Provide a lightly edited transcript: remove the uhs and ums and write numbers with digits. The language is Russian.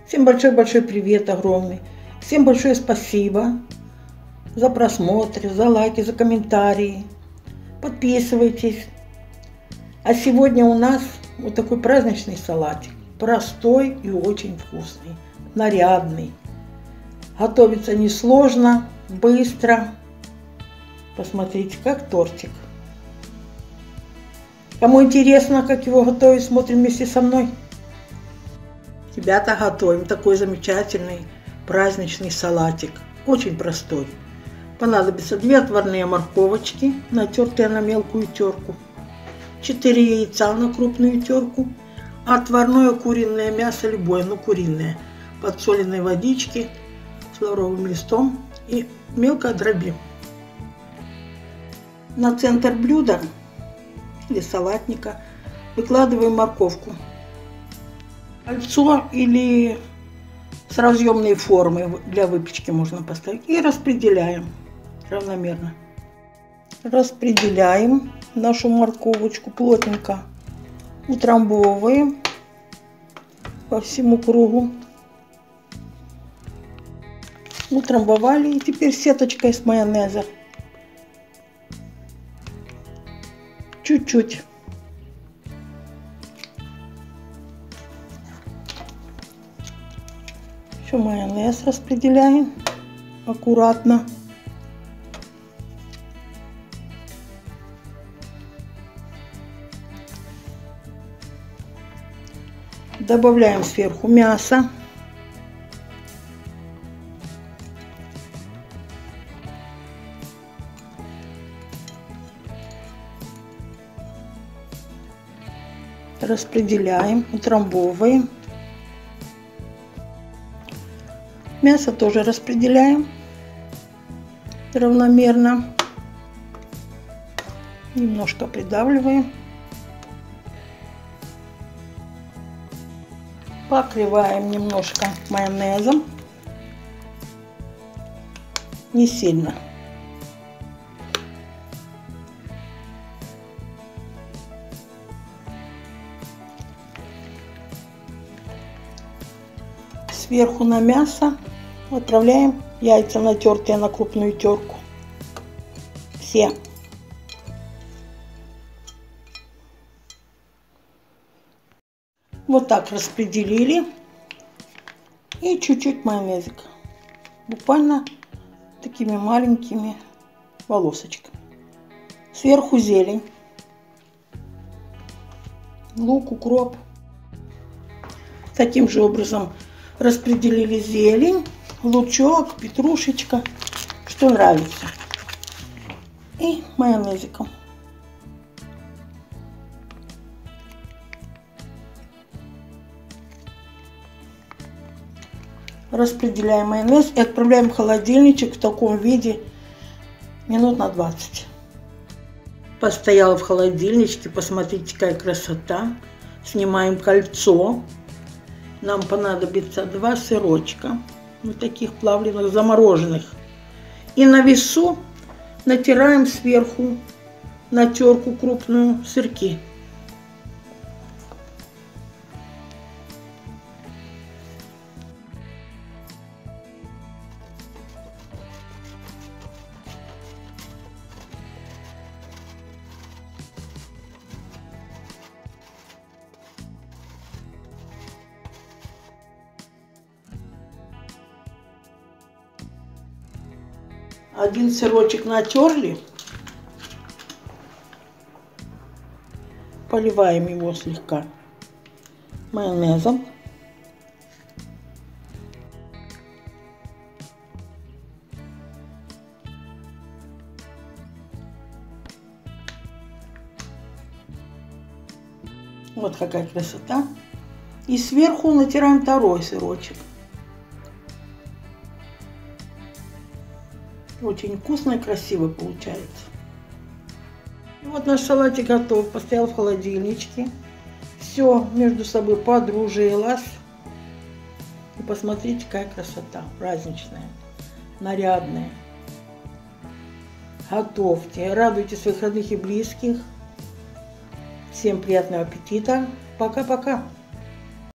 Всем большой-большой привет огромный. Всем большое спасибо за просмотр, за лайки, за комментарии. Подписывайтесь. А сегодня у нас вот такой праздничный салатик. Простой и очень вкусный. Нарядный. Готовится несложно, быстро. Посмотрите, как тортик. Кому интересно, как его готовить, смотрим вместе со мной. Ребята, готовим такой замечательный праздничный салатик. Очень простой. Понадобится 2 отварные морковочки, натертые на мелкую терку, 4 яйца на крупную терку, отварное куриное мясо, любое, но куриное, подсоленной водички с лавровым листом и мелко дробим. На центр блюда или салатника выкладываем морковку. Кольцо или с разъемной формы для выпечки можно поставить. И распределяем равномерно. Распределяем нашу морковочку плотненько. Утрамбовываем по всему кругу. Утрамбовали. И теперь сеточкой с майонеза. Чуть-чуть. Еще майонез распределяем аккуратно. Добавляем сверху мясо. Распределяем, утрамбовываем. Мясо тоже распределяем равномерно. Немножко придавливаем. Покрываем немножко майонезом. Не сильно. Сверху на мясо отправляем яйца, натертые на крупную терку. Все. Вот так распределили. И чуть-чуть майонезик. Буквально такими маленькими волосочками. Сверху зелень. Лук, укроп. Таким же образом распределили зелень, лучок, петрушечка, что нравится. И майонезиком. Распределяем майонез и отправляем в холодильничек в таком виде минут на 20. Постояла в холодильничке, посмотрите, какая красота. Снимаем кольцо. Нам понадобится 2 сырочка, вот таких плавленых, замороженных. И на весу натираем сверху на терку крупную сырки. Один сырочек натерли, поливаем его слегка майонезом. Вот какая красота. И сверху натираем 2 сырочек. Очень вкусно и красиво получается. И вот наш салатик готов. Постоял в холодильничке. Все между собой подружилось. И посмотрите, какая красота. Праздничная, нарядная. Готовьте. Радуйте своих родных и близких. Всем приятного аппетита. Пока-пока.